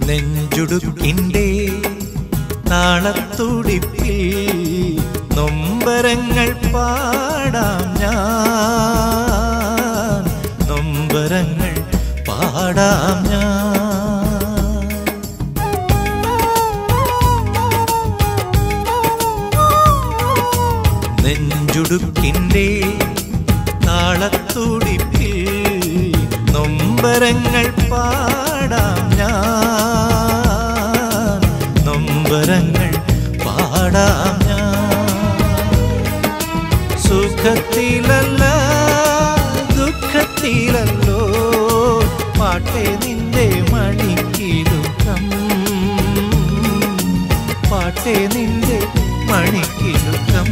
നെഞ്ചുടുക്കിൻ്റെ താളത്തുടിപ്പിൽ നൊമ്പരങ്ങൾ പാടാം ഞാൻ, നൊമ്പരങ്ങൾ പാടാം ഞാൻ. നെഞ്ചുടുക്കിൻ്റെ താളത്തുടിപ്പിൽ നൊമ്പരങ്ങൾ പാടാം ഞാൻ, നൊമ്പരങ്ങൾ പാടാം ഞാൻ. സുഖത്തിലല്ല ദുഃഖത്തിലല്ലോ പാട്ടേ നിന്റെ മണിക്കിലുക്കം, പാട്ടേ നിന്റെ മണിക്കിലുക്കം.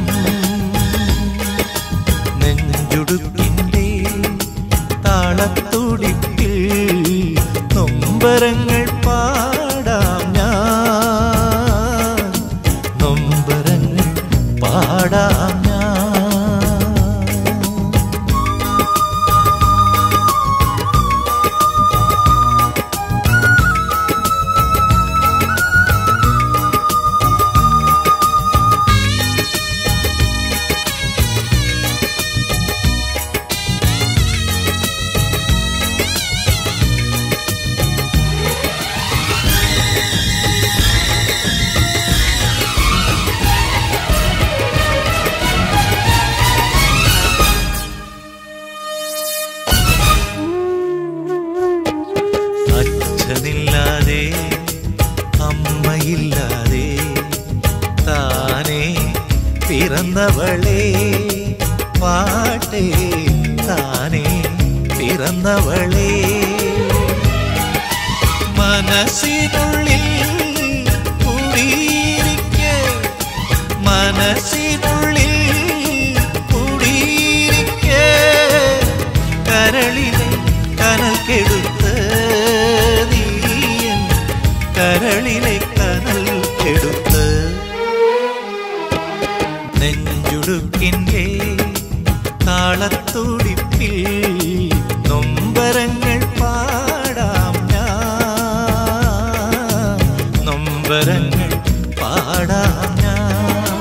നെഞ്ചുടുക്കിൻ്റെ താളത്തുടിപ്പിൽ നൊമ്പരങ്ങൾ പാടാം ഞാൻ, നൊമ്പരങ്ങൾ പാടാം ഞാൻ. അച്ഛനില്ലാതെ അമ്മയില്ലാതെ താനേ പിറന്നവളെ, പാട്ടേ താനേ പിറന്നവളെ. മനസ്സിനുള്ളിൽ കുടിയിരിക്കെ, മനസ്സിനുള്ളിൽ കുടിയിരിക്കെ കരളിലെ കനൽ കെടുത്ത് നീയൻ, കരളിലെ കനൽ കെടുത്ത്. നെഞ്ചുടുക്കിൻ്റെ താളത്തുടിപ്പിൽ നൊമ്പരങ്ങൾ പാടാം ഞാൻ, നൊമ്പരങ്ങൾ പാടാം ഞാൻ.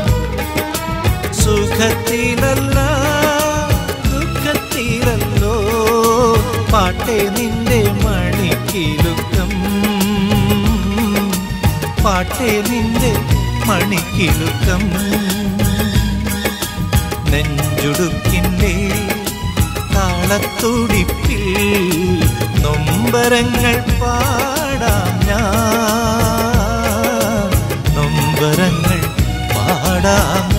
സുഖത്തിലല്ല ദുഃഖത്തിലല്ലോ പാട്ടേ നിന്റെ മണിക്കിലുക്കം, പാട്ടേ നിന്റെ മണിക്കിലുക്കം. നെഞ്ചുടുക്കിൻ്റെ താളത്തുടിപ്പിൽ നൊമ്പരങ്ങൾ പാടാം ഞാൻ, നൊമ്പരങ്ങൾ പാടാം.